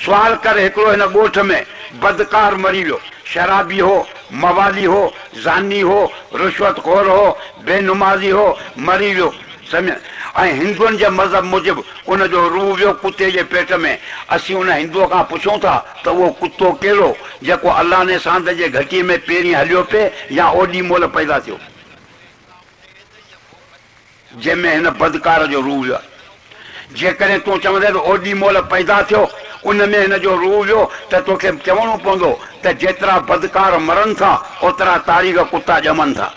सुवाल कर हिकिड़ो हिन ॻोठ में बदकार मरी वियो, शराबी हो, मवाली हो, ज़ानी हो, रिश्वतखोर हो, बेनुमाज़ी हो, मरी वियो। सम्झ? ऐं हिंदुअनि जे मज़हब मूजिबि उनजो रूह वियो कुते जे पेट में। असीं उन हिंदुअ खां पुछूं था त उहो कुतो कहिड़ो जेको अलाह ने सांद जे घटीअ में पहिरीं हलियो पिए या ओॾी महिल पैदा थियो, जंहिंमें हिन बदकार जो रूह वियो। जेकॾहिं तूं चवंदे त ओॾी महिल पैदा थियो उन में हिन जो रूह वियो त तोखे चवणो पवंदो त जेतिरा बदकार मरनि था ओतिरा तारीख़ कुता ॼमनि था।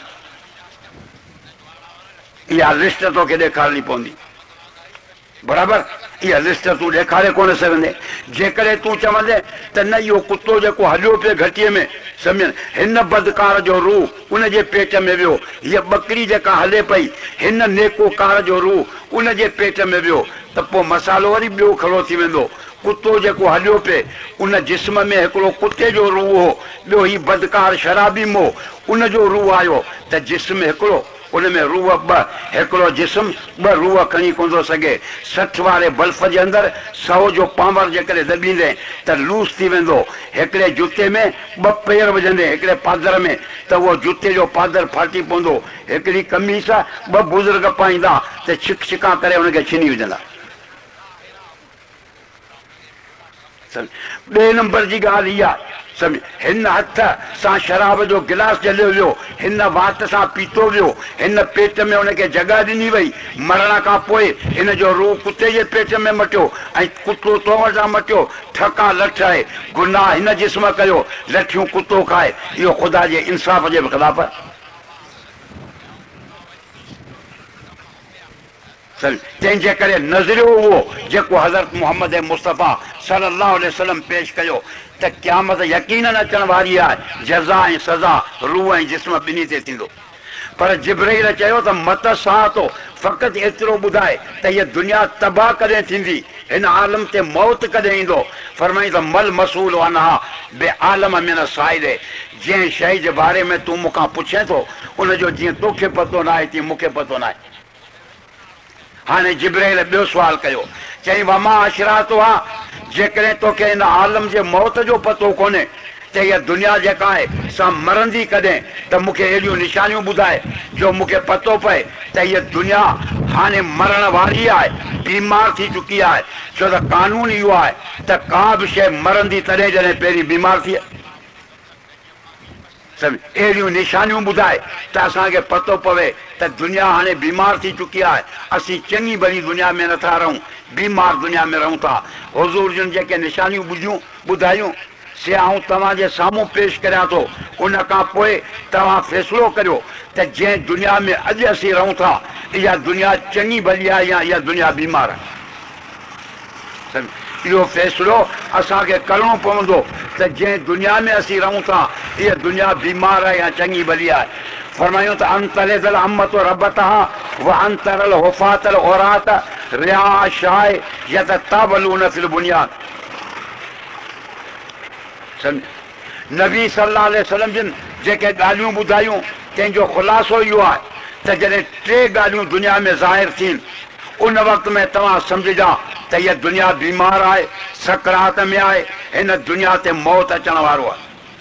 इहा लिस्ट तोखे ॾेखारणी पवंदी, बराबरि? इहा लिस्ट तूं ॾेखारे कोन सघंदे। जेकॾहिं तूं चवंदे त न इहो कुतो जेको हलियो पिए घटीअ में, सम्झ, हिन बदकार जो रूह उन जे पेट में वियो, हीअ ॿकरी जेका हले पई हिन नेकोकार जो रूह उन जे पेट में वियो, त पोइ मसालो वरी ॿियो खड़ो थी वेंदो। कुतो जेको हलियो पिए उन जिस्म में हिकिड़ो कुते जो रूह हो, ॿियो ही बदकार शराबी मो उन जो रूह आयो, त जिस्म हिकिड़ो उन में रूह ॿ, हिकिड़ो जिस्म ॿ रूह खणी कोन थो सघे। 60 वारे बल्फ जे अंदरि 100 जो पावर जेकॾहिं दॿींदे त लूस थी वेंदो। हिकिड़े जूते में 2 पेर विझंदे हिकिड़े पादर में त उहो जूते जो पादर फाटी पवंदो। हिकिड़ी कमीस 2 बुज़ुर्ग पाईंदा त छिक छिका करे हुनखे छिनी विझंदा। ॿिए नंबर जी ॻाल्हि इहा, सम्झ, हिन हथ सां शराब जो गिलास जलियो वियो, हिन वात सां पीतो वियो, हिन पेट में हुनखे जॻह ॾिनी वई। मरण खां पोइ हिन जो रूह कुते जे पेट में मटियो ऐं कुतो तो वटां मटियो। ठका लठ आहे, गुनाह हिन जिस्म कयो, लठियूं कुतो खाए। इहो ख़ुदा जे इंसाफ़ जे ख़िलाफ़ आहे। तंहिंजे करे नज़रियो उहो जेको हज़रत मुहम्मद मुस्तफ़ा सल्लल्लाहु अलैहि वसल्लम पेश कयो त क़यामत यकीनन अचण वारी आहे, जज़ा ऐं सज़ा रूह ऐं जिस्म ॿिन्ही ते थींदो। पर जिब्राईल चयो त मत साह तो फ़क़ति एतिरो ॿुधाए त हीअ दुनिया तबाह कॾहिं थींदी, हिन आलम ते मौत कॾहिं ईंदो। फरमाई त मल मसूल अनहा बे आलम मिन साइल, जंहिं शइ जे बारे में तूं मूंखां पुछे थो उनजो जीअं तोखे पतो न आहे तीअं मूंखे पतो न आहे। हाणे जिब्राईल ॿियो सुवाल कयो, चई वमा अशरातो आहे, जेकॾहिं तोखे हिन आलम जे मौत जो पतो कोन्हे त हीअ दुनिया जेका आहे सा मरंदी कॾहिं, त मूंखे अहिड़ियूं निशानियूं ॿुधाए जो मूंखे पतो पए त हीअ दुनिया हाणे मरण वारी आहे, बीमार थी चुकी आहे। छो त कानून इहो आहे त का बि शइ मरंदी तॾहिं जॾहिं पहिरीं बीमार थिए। अहिड़ियूं निशानियूं ॿुधाए त असांखे पतो पवे त दुनिया हाणे बीमार थी चुकी आहे, असीं चङी भली दुनिया में नथा रहूं, बीमार दुनिया में रहूं था। हुज़ूर जूं जेके निशानियूं ॿुधायूं से आऊं तव्हांजे साम्हूं पेश करियां थो। उन खां पोइ तव्हां फ़ैसिलो करियो त जंहिं दुनिया में अॼु असीं रहूं था इहा दुनिया चङी भली आहे या इहा दुनिया बीमार आहे। इहो फ़ैसिलो असांखे करिणो पवंदो त जंहिं दुनिया में असीं रहूं था इहा दुनिया बीमार आहे या चङी भली आहे। फरमायूं त अंतरल अमत रबतहा व अंतरल हुफातल औरात रिया शाय यततावलून फिल बुनियाद। नबी सल्लल्लाहु अलैहि वसल्लम जिन जेके ॻाल्हियूं ॿुधायूं तंहिंजो ख़ुलासो इहो आहे त जॾहिं 3 ॻाल्हियूं दुनिया में ज़ाहिर थियनि उन वक़्त में तव्हां सम्झिजा त हीअ दुनिया बीमार आहे, सकरात में आहे, हिन दुनिया ते मौत अचण वारो आहे।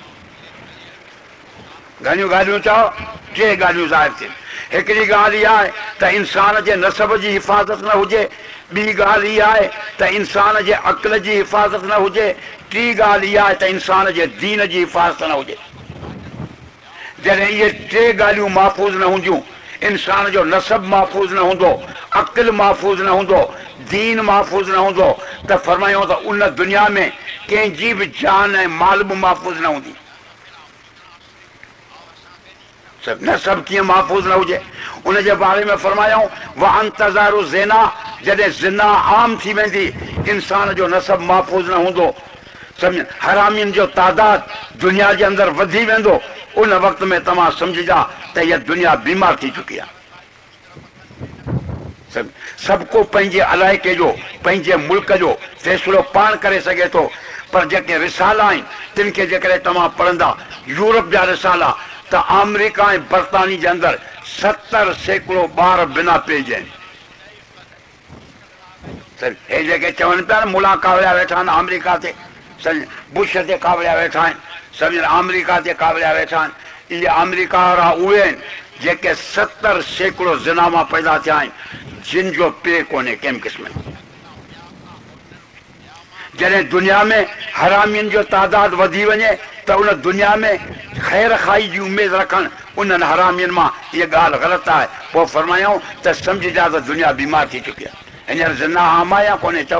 घणियूं ॻाल्हियूं चओ, 3 ॻाल्हियूं ज़ाहिर थियनि। हिकिड़ी ॻाल्हि इहा आहे त इंसान जे नसब जी हिफ़ाज़त न हुजे, ॿी ॻाल्हि इहा आहे त इंसान जे अक़ल जी हिफ़ाज़त न हुजे, टी ॻाल्हि इहा आहे त इंसान जे दीन जी हिफ़ाज़त न हुजे। जॾहिं इहे 3 ॻाल्हियूं महफ़ूज़ न हूंदियूं, इंसान जो नसब महफ़ूज़ न हूंदो, अक़ल महफ़ूज़ न हूंदो, दीन महफ़ूज़ न हूंदो, त फरमायूं त उन दुनिया में कंहिंजी बि जान ऐं माल बि महफ़ूज़ न हूंदी। नसब कीअं महफ़ूज़ न हुजे, उनजे बारे में फरमायूं व अंतज़ारु ज़िना, जॾहिं ज़िना आम थी वेंदी इंसान जो नसब महफ़ूज़ न हूंदो। सम्झ, हरामियुनि जो तादाद दुनिया जे अंदरि वधी वेंदो, उन वक़्त में तव्हां सम्झिजा त हीअ दुनिया बीमार थी चुकी आहे। सभु को पंहिंजे इलाइक़े जो पंहिंजे मुल्क जो फ़ैसिलो पाण करे सघे थो, पर जेके रिसाला आहिनि तिन खे जेकॾहिं तव्हां पढ़ंदा, यूरोप जा रिसाला, त अमेरिका ऐं बरतानी जे अंदरि 70% ॿार बिना पेज आहिनि। हे जेके चवनि पिया न मुला कावड़िया वेठा आहिनि अमेरिका ते, बुश ते कावड़िया वेठा आहिनि, सम्झ अमेरिका ते कावड़िया वेठा आहिनि। इहे अमेरिका वारा उहे आहिनि जेके 70 सैकड़ो ज़िना मां पैदा थिया आहिनि, जिन जो पे कोन्हे कंहिं क़िस्म। जॾहिं दुनिया में हरामियुनि जो तादादु वधी वञे त उन दुनिया में ख़ैर खाई जी उमेद रखनि उन्हनि हरामियुनि मां इहा ॻाल्हि ग़लति आहे। पोइ फरमायूं त सम्झिजा त दुनिया बीमार थी चुकी आहे। हींअर ज़िना आम आहे या कोन्हे चओ,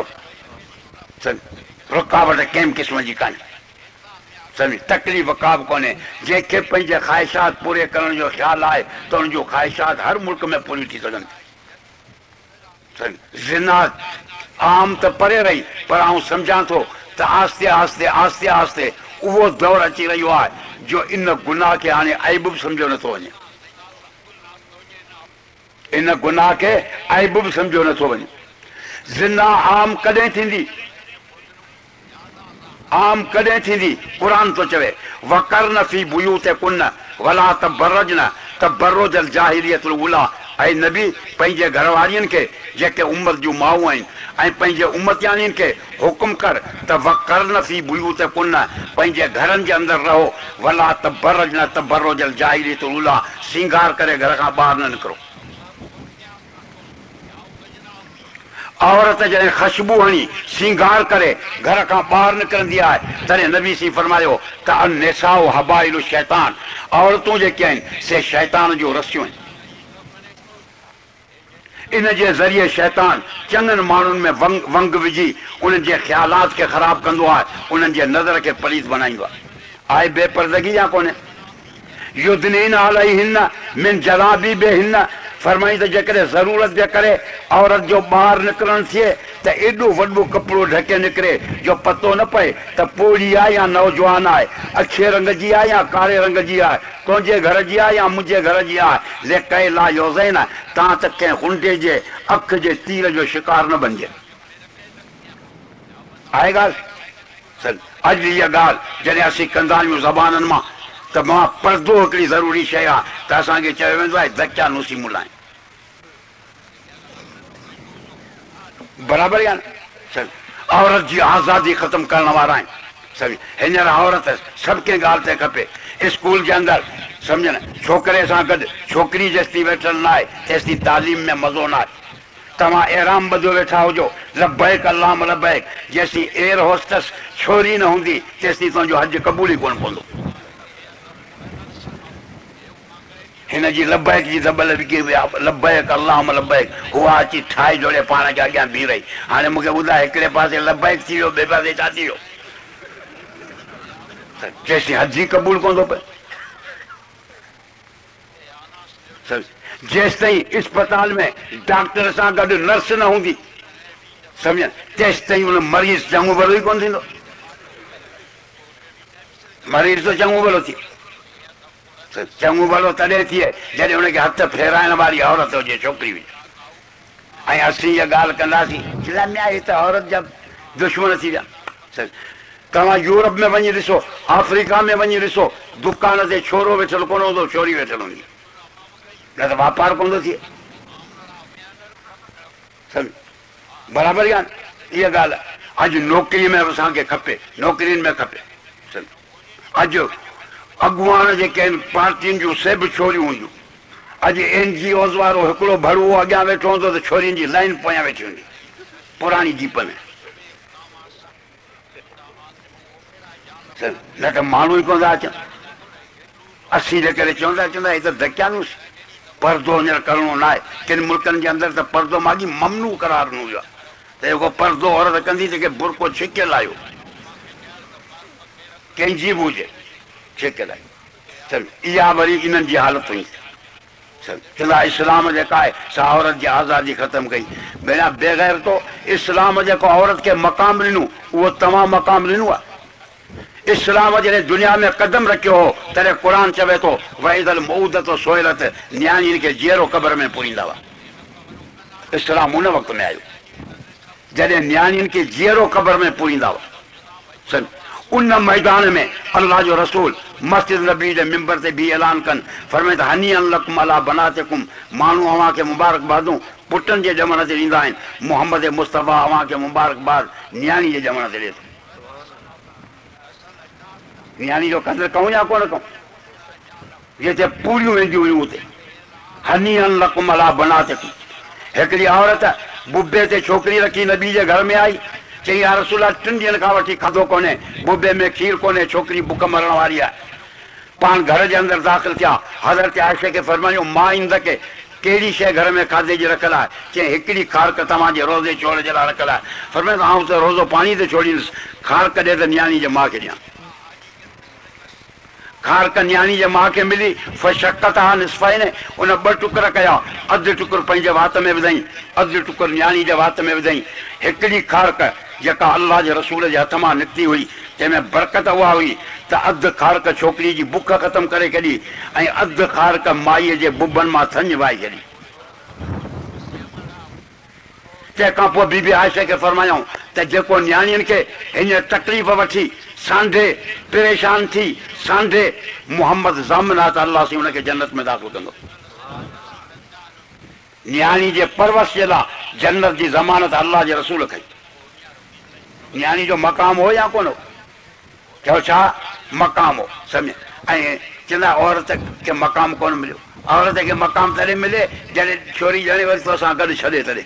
रुकावट कंहिं क़िस्म जी कान्हे, सम्झ तकलीफ़ का बि कोन्हे। जंहिंखे पंहिंजे ख़्वाहिशात पूरे करण जो ख़्यालु आहे त उन जूं ख़्वाहिशात हर मुल्क में पूरी थी सघनि। ज़िना आम त परे रही, पर आउं सम्झां थो त आस्ते आस्ते आस्ते आस्ते उहो दौरु अची रहियो आहे जो इन गुनाह खे हाणे ऐब बि सम्झो नथो वञे, इन गुनाह खे ऐब बि सम्झो नथो वञे। ज़िना आम कॾहिं थींदी, आम कॾहिं थींदी? क़ुरान थो चवे वकरन फी बुयूतिकुन्न वला तबरजन तबरुजल जाहिलियतुल उला। ऐं नबी पंहिंजे घरवारियुनि खे जेके उम्मत जूं माऊं आहिनि ऐं पंहिंजे उम्मतियानियुनि खे हुकुम कर त वकरन फी बुयूतिकुन्न, पंहिंजे घरनि जे अंदरि रहो, वला तबरजन तबरुजल जाहिलियतुल उला, श्रंगार करे घर खां ॿाहिरि न निकिरो। औरत जॾहिं ख़ुशबू हणी श्रंगार करे घर खां ॿाहिरि निकिरंदी आहे तॾहिं नबी सी फरमायो त अनिसाउ हबाइलु शैतान, औरतूं जेके आहिनि से शैतान जूं रसियूं आहिनि। इन जे ज़रिए शैतान चङनि माण्हुनि में वंग विझी उन्हनि जे ख़्यालात खे ख़राबु कंदो आहे, उन्हनि जे नज़र खे पलीस बनाईंदो आहे। आहे बेपर्दगी या कोन्हे? युदनीन अलैहिन मिन जलाबिबिहिन, फरमाई त जेकॾहिं ज़रूरत जे करे औरत जो ॿाहिरि निकिरणु थिए त एॾो वॾो कपिड़ो ढके निकिरे जो पतो न पए त पोड़ी आहे या नौजवान आहे, अछे रंग जी आहे या कारे रंग जी आहे, तुंहिंजे घर जी आहे या मुंहिंजे घर जी आहे। लेकाए ला योज़ैन, तव्हां त कंहिं हुंडे जे अख जे तीर जो शिकार न बणिजे। आहे ॻाल्हि? अॼु इहा ॻाल्हि जॾहिं असीं कंदा आहियूं ज़बाननि मां त मां पर्दो हिकिड़ी ज़रूरी शइ आहे त असांखे चयो वेंदो आहे दच्चा नूसी मुलाइम, बराबरि आहे न? औरत जी आज़ादी ख़तम करण वारा आहिनि। सम्झ हींअर औरत सभु कंहिं ॻाल्हि ते खपे। स्कूल जे अंदरि सम्झ न, छोकिरे सां गॾु छोकिरी जेसिताईं वेठल न आहे तेसिताईं तालीम में मज़ो न आहे। तव्हां एराम ॿधो वेठा हुजो लब्बैक अल्लाहुम लब्बैक, जेसिताईं एयर होस्टस छोरी न हूंदी तेसिताईं तुंहिंजो हज क़बूल ई कोन पवंदो। हिन जी लब्बैक जी दॿल विकी विया, लब्बैक अल्लाहुम लब्बैक, उहा अची ठाहे जोड़े पाण खे अॻियां बीह रही। हाणे मूंखे ॿुधाए हिकिड़े पासे लब्बैक थी वियो, ॿिए पासे छा थी वियो? जेसिताईं हज ई क़बूल कोन थो पए। जेसिताईं इस्पताल में डॉक्टर सां गॾु नर्स न हूंदी सम्झ, तेसिताईं उन मरीज़ चङो भलो ई कोन थींदो। मरीज़ त चङो भलो थी, चङो भलो तॾहिं थिए जॾहिं हुनखे हथ फेराइण वारी औरत हुजे, छोकिरी हुजे। ऐं असीं इहा ॻाल्हि कंदासीं ही त औरत जा दुश्मन थी विया। तव्हां यूरोप में वञी ॾिसो, अफ्रीका में वञी ॾिसो, दुकान ते छोरो वेठल कोन हूंदो, छोरी वेठल हूंदी, न त वापारु कोन थो थिए। बराबरि आहे इहा ॻाल्हि। अॼु नौकिरीअ में असांखे खपे, नौकिरियुनि में खपे। अॼु अॻुवान जेके आहिनि पार्टियुनि जूं सभु छोरियूं हुयूं। अॼु NGOs वारो हिकिड़ो भड़वो अॻियां वेठो हूंदो त छोरियुनि जी लाइन पोयां वेठी हूंदी पुराणी जीप में। न त माण्हू ई कोन था अचनि। असीं जे करे चवंदा हे त धकियानूसि, पर्दो हींअर करिणो न आहे। किन मुल्कनि जे अंदरि त पर्दो माॻी ममनू करार ॾिनो वियो आहे त जेको पर्दो औरत कंदी त बुरको छिकियल आयो, कंहिंजी बि हुजे छिकियल आहे। इहा वरी इन्हनि जी हालत हुई। चवंदा इस्लाम जेका आहे सा औरत जी आज़ादी ख़तमु कई। भेणा बग़ैर तो इस्लाम जेको औरत खे मक़ाम ॾिनो उहो तमामु मक़ाम ॾिनो आहे। इस्लाम जॾहिं दुनिया में कदम रखियो हो तॾहिं क़ुर चवे थो वइदल मऊदत सोइलत, न्याणियुनि खे जीअरो क़बर में पूरींदा हुआ। इस्लाम उन वक़्त में आयो जॾहिं न्याणियुनि खे जीअरो क़बर में पूरींदा हुआ। उन मैदान में अल्लाह जो रसूल मस्जिद नबी जे मिंबर ते बि ऐलान कनि, फरमाए त हनी अन लकुम अला बनातिकुम, माण्हू अव्हां खे मुबारकबादूं पुटनि जे ॼमण ते ॾींदा आहिनि। मोहम्मद मुस्तफ़ा अव्हां खे मुबारकबाद नियाणी जे ॼमण ते ॾिए थो। नियाणी जो क़दुरु कयूं या कोन कयूं? जिते पूरियूं वेंदियूं हुयूं उते हनी लकुम अला बनातिकुम। हिकिड़ी औरत बुबे ते छोकिरी रखी नबी जे घर में आई, चई या रसूल 3 ॾींहंनि खां वठी खाधो कोन्हे, बुबे में खीर कोन्हे, छोकिरी बुख मरण वारी आहे। पाण घर जे अंदरि दाख़िल थिया, हज़रत आयशा खे फरमायूं मां ईंदके कहिड़ी शइ घर में खाधे जी रखियल आहे? चई हिकिड़ी खारक तव्हांजे रोज़े छोड़ जे लाइ रखियल आहे। फरमायो आउं त रोज़ो पाणी ते छोड़ींदुसि, खारक ॾे त नियाणी जे माउ खे ॾियां। खारक नियाणी जे माउ खे मिली, फशक़त हा निसफ़ाइने, उन 2 टुकर कया, अधु टुकुर पंहिंजे वात में विधई, अधु टुकुर नियाणी जे वात में विधई। हिकिड़ी खारक जेका अल्लाह जे रसूल जे हथ मां निकिती हुई, जंहिंमें बरकत उहा हुई त अधु खारक छोकिरी जी बुख ख़तमु करे छॾी ऐं अधु खारक माईअ जे बुबनि मां थञ वाई छॾी। तंहिंखां पोइ बीबी आयशा खे फरमायूं त जेको नियाणियुनि खे हिन तकलीफ़ वठी सांढे परेशान थी सांढे मोहम्मद ज़ामिन आहे त अल्लाह सी हुनखे जन्नत में दाख़िल कंदो। नियाणी जे परवरिश जे लाइ जन्नत जी ज़मानत अल्लाह जे रसूल कई। नियाणी जो मक़ाम हो या कोन हो? चओ छा मक़ाम हो? सम्झ। ऐं चवंदा औरत खे मक़ाम कोन मिलियो। औरत खे मक़ाम तॾहिं मिले जॾहिं छोरी ॼणे वरी तो सां गॾु छॾे तॾहिं।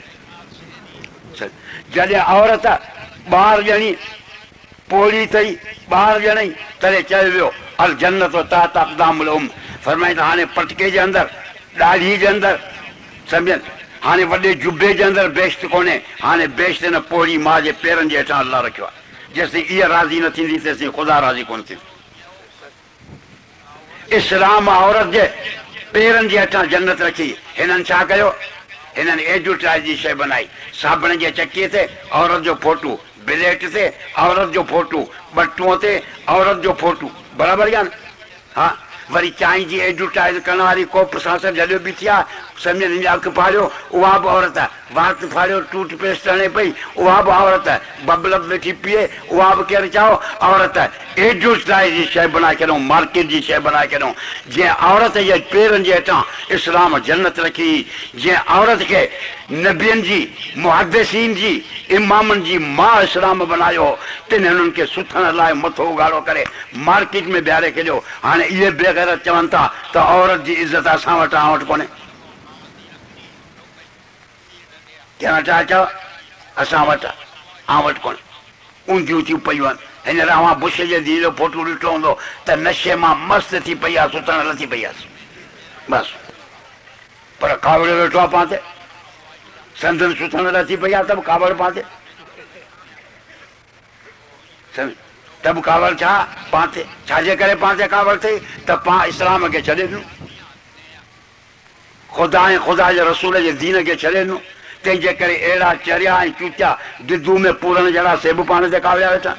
जॾहिं औरत ॿार ॼणी पोड़ी अथई ॿार ॼणई तॾहिं चयो वियो अल जन्नत ताहत अक़दामुल उम। फरमाई त हाणे पटके जे अंदरि ॾाढ़ी जे अंदरि सम्झनि, हाणे वॾे जुबे जे अंदरि बेश्त कोन्हे, हाणे बेश्त न पोड़ी माउ जे पेरनि जे हेठां अल्लाह रखियो आहे। जेसिताईं इहा राज़ी न थींदी तेसिताईं ख़ुदा राज़ी कोन थींदी। इस्लाम औरत जे पेरनि जे हेठां जन्नत रखी। हिननि छा कयो? हिननि एडवर्टाइज जी शइ बनाई। साबण जे चकीअ ते औरत जो फोटू, ब्लेट ते औरत जो फोटू, बटूअ ते औरत जो फोटू, बराबरि आहे न? हा, वरी चांहि जी एडवर्टाइज करण वारी कोप सांस जॾहिं बि थी आहे सम्झ हिन जा अखि फाड़ियो उहा बि औरत, वात फाड़ियो टूथपेस्ट हणे पई उहा बि औरत, बबलब वेठी पीए उहा बि केरु चओ औरत। एडवर्टाइज जी शइ बनाए छॾूं, मार्केट जी शइ बनाए छॾूं। जीअं औरत जे पेरनि जे हेठां इस्लाम जन्नत रखी, जीअं औरत खे नबियनि जी मुहद्दिसीन जी इमामनि जी मां इस्लाम बनायो, तिन हुननि खे सुथण लाइ मथो उघाड़ो करे मार्केट में बीहारे छॾियो। हाणे इहे बेग़ैरत चवनि था त औरत जी इज़त असां वटि आउं वटि कोन्हे। कंहिं वटि चओ असां वटि आउं वटि कोन्हे। ऊंधियूं थियूं पयूं आहिनि। हींअर अवां बुश जे धीउ जो फोटो ॾिठो हूंदो त नशे मां मस्तु थी पई आहे, सुथण लथी पई आहे बसि, पर कावड़ियो वेठो आहे पाण ते, संदन सुथण लथी पई आहे त बि कावड़ पाण ते, त बि कावड़ छा पाण ते? छाजे करे पाण ते कावड़ अथई? त पाण इस्लाम खे छॾे ॾिनो, ख़ुदा ऐं ख़ुदा जे रसूल जे दीन खे छॾे ॾिनो। तंहिंजे करे अहिड़ा चरिया ऐं चूचा दिदू में पूरण जहिड़ा सेब पाण ते काविया वेठा।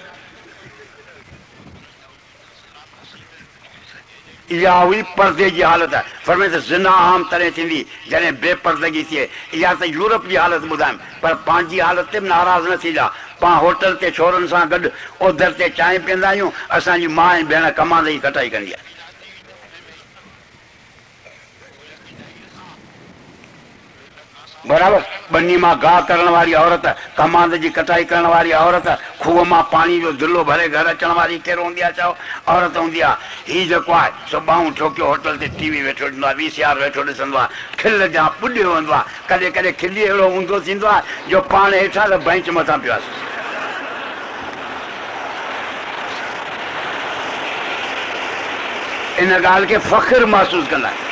इहा हुई पर्दे जी हालत। फरमाए त ज़िना आम तॾहिं थींदी जॾहिं बेपर्दगी थिए। इहा त यूरोप जी हालत ॿुधायमि, पर पंहिंजी हालत ते बि नाराज़ न थींदा। पाण होटल ते छोरनि सां गॾु ओधर ते चांहि पीअंदा आहियूं, असांजी माउ ऐं भेण कमांदे ई कटाई कंदी आहे। बराबरि, बनी मां गाह करण वारी औरत, कमांद जी कटाई करण वारी औरत, खूह मां पाणी जो दिलो भरे घर अचण वारी केरु हूंदी आहे? चओ औरत हूंदी आहे। हीउ जेको आहे सो ॿाहूं ठोकियो होटल ते टीवी वेठो ॾींदो आहे, VCR वेठो ॾिसंदो आहे, खिल जा पुॼियो हूंदो आहे। कॾहिं कॾहिं खिली अहिड़ो ऊंधो थींदो आहे जो पाण हेठां त बेंच मथां पियो आहे। इन ॻाल्हि खे फ़ख्रु महसूसु कंदा आहिनि।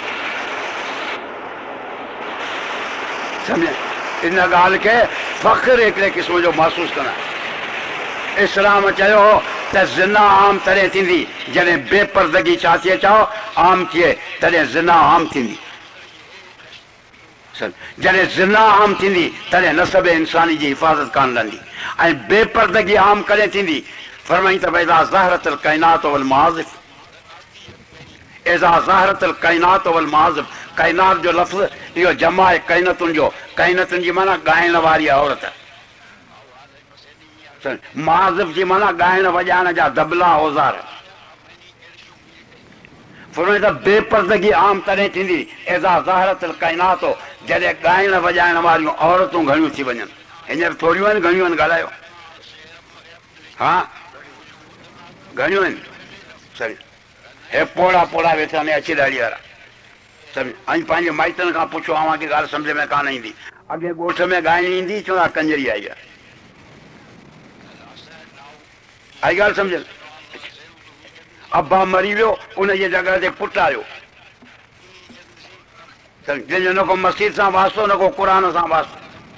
सम्झ, इन ॻाल्हि खे फ़ख्रु हिकिड़े क़िस्म जो महसूसु कंदा आहिनि। इस्लाम चयो त ज़िना आम तॾहिं थींदी जॾहिं बेपर्दगी छा थिए? चओ आम थिए तॾहिं ज़िना आम थींदी। जॾहिं ज़िना आम थींदी तॾहिं नसब इंसानी जी हिफ़ाज़त कान रहंदी। ऐं बेपर्दगी आम कॾहिं थींदी? फरमाई त भई इज़ा ज़हरतल काइनात वल माज़िफ़, इज़ा ज़हरतल काइनात वल माज़िफ़। काइनात जो लफ़्ज़ इहो जमा आहे काइनतुनि जो। काइनतुनि जी माना ॻाइण वारी औरत। माज़िफ़ जी माना ॻाइण वॼाइण जा दबला औज़ार। फरमाए त बेपर्दगी आम तॾहिं थींदी एज़ा ज़ाहिरतुल काइनात हो जॾहिं ॻाइण वॼाइण वारियूं औरतूं घणियूं थी वञनि हींअर थोरियूं आहिनि घणियूं आहिनि ॻाल्हायो हा घणियूं आहिनि सही हे पोड़ा पोड़ा वेठा आहिनि अची ॾाड़ी वारा सभु ऐं पंहिंजे माइटनि खां पुछो अव्हांखे ॻाल्हि सम्झ में कान ईंदी अॻे ॻोठ में ॻाइणी ईंदी चवंदा कंजरी आई आहे आई ॻाल्हि सम्झ अब्बा मरी वियो उनजी जॻह ते पुटु आयो जंहिंजो न को मस्जिद सां वास्तो न को क़ुर सां वास्तो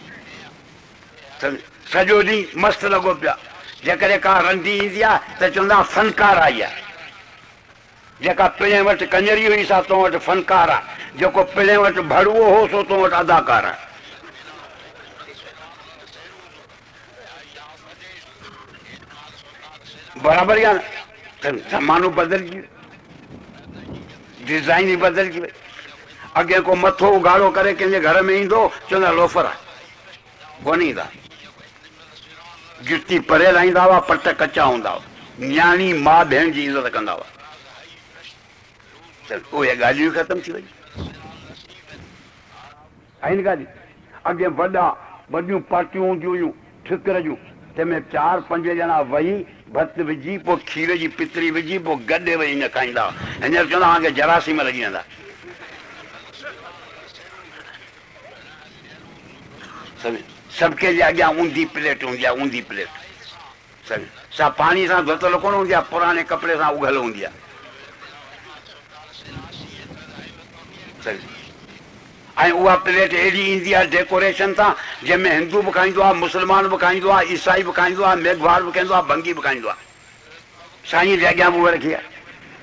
सॼो ॾींहुं मस्तु लॻो पिया जेकॾहिं का रंधी ईंदी आहे त चवंदा फनकार आई आहे जेका पिणे वटि कंजरी हुई सा तो वटि फनकार आहे जेको पिणे वटि भड़ुओ हो सो तो वटि अदाकार आहे बराबरि आहे न ज़मानो बदिलजी वियो डिज़ाइन ई बदिलजी वई अॻे को मथो उघाड़ो करे कंहिंजे घर में ईंदो चवंदा लोफर आहे कोन ईंदा जुती परे लाहींदा हुआ पट कचा हूंदा हुआ न्याणी माउ भेण जी इज़त कंदा हुआ उहे ॻाल्हियूं ख़तमु थी वयूं आहिनि ॻाल्हियूं अॻे वॾियूं पार्टियूं हूंदियूं हुयूं ठिकर जूं तंहिंमें 4-5 ॼणा वेही भत विझी पोइ खीर जी पितरी विझी पोइ गॾे वेही न खाईंदा हींअर चवंदा तव्हांखे जरासीम लॻी वेंदा सबके जे अॻियां ऊंधी प्लेट हूंदी आहे ऊंधी प्लेट सा पाणी सां धोतल कोन हूंदी आहे पुराणे कपिड़े सां उघल हूंदी आहे ऐं उहा प्लेट अहिड़ी ईंदी आहे डेकोरेशन सां जंहिंमें हिंदू बि खाईंदो आहे मुस्लमान बि खाईंदो आहे ईसाई बि खाईंदो आहे मेघवार बि खाईंदो आहे भंगी बि खाईंदो आहे साईं जे अॻियां बि उहा रखी आहे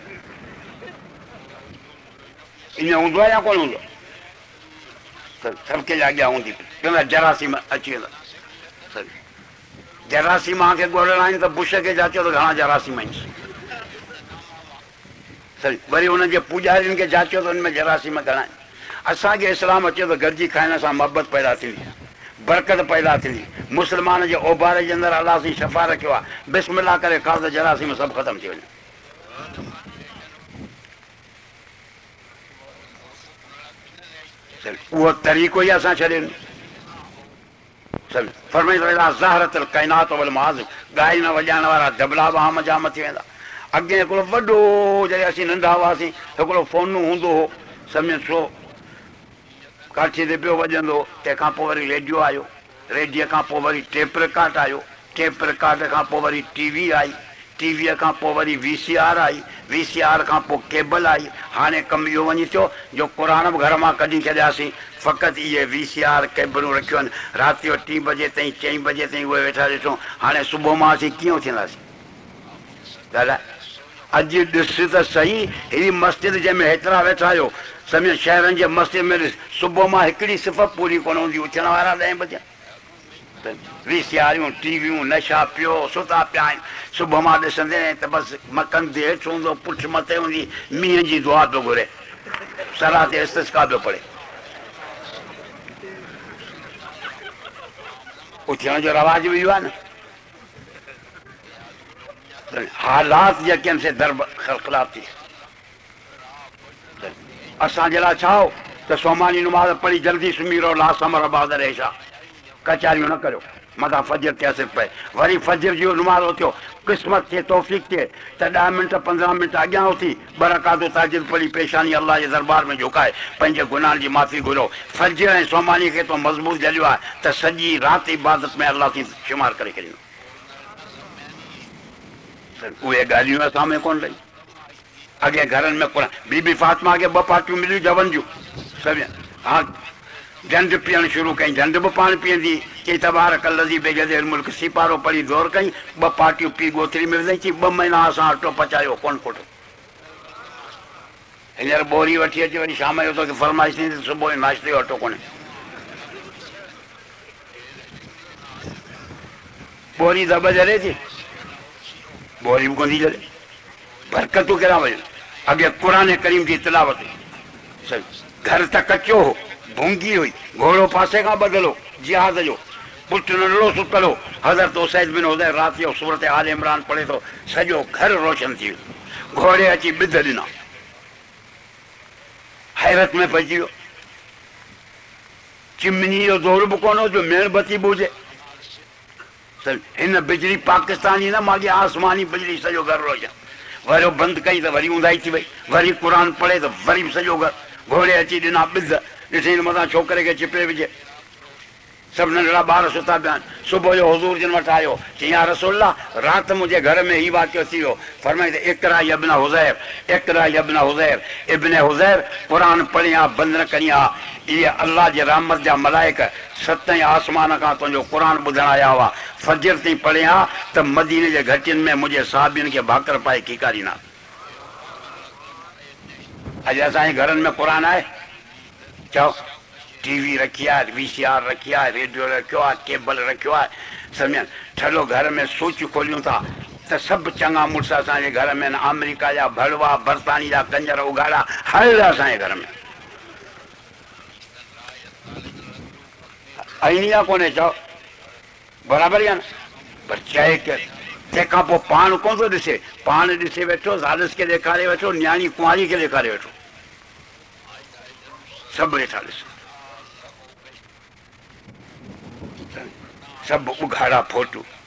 ईअं हूंदो आहे या कोन हूंदो सबके जे अॻियां हूंदी चवंदा जरासीम अची वेंदा जरासीमा खे ॻोल्हणा आहिनि त बुश खे जाचियो त घणा जरासीम आहिनि सही वरी हुनजे पूॼारियुनि खे जाचियो त हुनमें जरासीम घणा आहिनि असांखे इस्लाम अचे त गॾिजी खाइण सां मोहबत पैदा थींदी बरकत पैदा थींदी मुस्लमान जे ओभारे जे अंदरि अलाह साईं शफ़ा रखियो आहे बिस्मिल्लाह करे खा त जरासीम सभु ख़तमु थी वञे उहो तरीक़ो ई असां छॾे ज़ाहिरतुल काइनात वल माज़ ॻाइण वॼाइण वारा दबला बि आम जाम थी वेंदा अॻे हिकिड़ो वॾो जॾहिं असीं नंढा हुआसीं हिकिड़ो फ़ोनू हूंदो हो सम्झ सो काठीअ ते पियो वॼंदो तंहिंखां पोइ वरी रेडियो आयो रेडियो खां पोइ वरी टेप रिकॉर्ड आयो टेप रिकॉर्ड खां पोइ वरी टीवी आई टीवीअ खां पोइ वरी VCR आई VCR खां पोइ केबल आई हाणे कमु इहो वञी थियो जो क़ुर बि घर मां कढी छॾियासीं फ़क़ति इहे VCR केबलूं रखियूं आहिनि राति जो 3 बजे ताईं 4 बजे ताईं उहे वेठा ॾिसूं हाणे सुबुह मां असीं कीअं थींदासीं दादा अॼु ॾिस त सही हेॾी मस्जिद जंहिंमें हेतिरा वेठा आहियो सम्झो शहरनि जे मस्जिद में ॾिस सुबुह मां हिकिड़ी सिफ़त पूरी कोन हूंदी उथण वारा 10 बजे VCRूं टीवियूं नशा पियो सुता पिया आहिनि सुबुह मां ॾिसंदे त बसि मकन ते हेठि हूंदो पुठि मथे हूंदी मींहं जी दुआ पियो घुरे सलाह ते इस्तिस्का पियो पढ़े उथण जो रवाज बि इहो आहे न हालात जेके आहिनि से दरब ख़िलाफ़ थी असांजे लाइ छा हो त सोमानी नुमाज़ पढ़ी जल्दी सुम्ही रहो ला समर बहादुर ऐशा कचारियूं न करियो मथां फजर ते असरु पए वरी फजर जो नुमाज़ो थियो क़िस्मत थिए तौफ़ीक़ थिए त 10 मिंट 15 मिंट अॻियां उथी बरकातो ताजिद पढ़ी पेशानी अल्लाह जे दरबार में झुकाए पंहिंजे गुनाहनि जी माफ़ी घुरो फजर ऐं सोमानी खे तो मज़बूत जलियो आहे त सॼी राति इबादत में अल्लाह खे शुमार करे छॾींदो उहे ॻाल्हियूं असां में कोन रही अॻे घरनि में बीबी फातिमा खे 2 पार्टियूं मिलियूं जवन जूं सभु हा झंड पीअणु शुरू कई झंड बि पाण पीअंदी चई तबारक लज़ी बेगदे मुल्क सिपारो पढ़ी दौर कई 2 पार्टियूं पी गोथरी में विझाई चई 2 महीना असां अटो पचायो कोन कोठो हींअर बोरी वठी अचे वरी शाम जो तोखे फरमाइश थींदी सुबुह जो नाश्ते जो अटो कोन्हे बोरी दॿ जले थी बोरी बि कोन थी जले बरकतूं कहिड़ा वयूं अॻे क़ुर करीम जी तिलावत घर त कचो हो भूंगी हुई घोड़ो पासे खां ॿधलो जिहाद जो पुटु नंढड़ो सुतलो हज़रत उसैद बिन हुदैर राति जो सूरत आल इमरान पढ़े थो सॼो घर रोशन थी वियो घोड़े अची ॿिध ॾिना हैरत में पइजी वियो। चिमनी जो ज़ोर बि कोन हो जो मेणबती बि हुजे। हिन बिजली पाकिस्तानी न माॻे आसमानी बिजली सॼो घर रोज़ वरी बंदि कई त वरी ऊंधाई थी वई, वरी क़ुर पढ़े त वरी सॼो घर घोड़े अची ॾिना ॿिज ॾिसी मथां छोकिरे खे चिपे विझे। सभु नंढड़ा ॿार सुता पिया आहिनि। सुबुह जो हुज़ूर जिन वटि आयो चई या रसूलल्लाह राति मुंहिंजे घर में हीउ वाक़ियो थी वियो। फरमाई त इक़रा इब्न हुज़ैर, इक़रा इब्न हुज़ैर, इब्न हुज़ैर क़ुर पढ़ी आ, बंदि न करी आ। इहे अल्लाह जे रहमत जा मलाइक सतनि आसमान खां तुंहिंजो क़ुर ॿुधण आया हुआ। फजर ताईं पढ़े आ त मदीने जे घटियुनि में मुंहिंजे साहिबियुनि खे भाकर पाए खीकारींदा। अॼु असांजे घरनि में क़ुर आहे? चओ टीवी रखी आहे, VCR रखी आहे, रेडियो रखियो आहे, केबल रखियो आहे। सम्झनि ठलो घर में स्विच खोलियूं था त सभु चङा मुड़ुस असांजे घर में अमेरिका जा भड़वा बरतानी जा कंजर उघाड़ा हल असांजे घर में आईनी आहे कोन्हे। चओ बराबरि आहे न, पर चए केरु? तंहिंखां पोइ पाण कोन थो ॾिसे, पाण ॾिसे वेठो, ज़ालिस खे ॾेखारे वेठो, न्याणी कुंवारी खे ॾेखारे वेठो, सभु वेठा ॾिस, सभु उघाड़ा फोटू।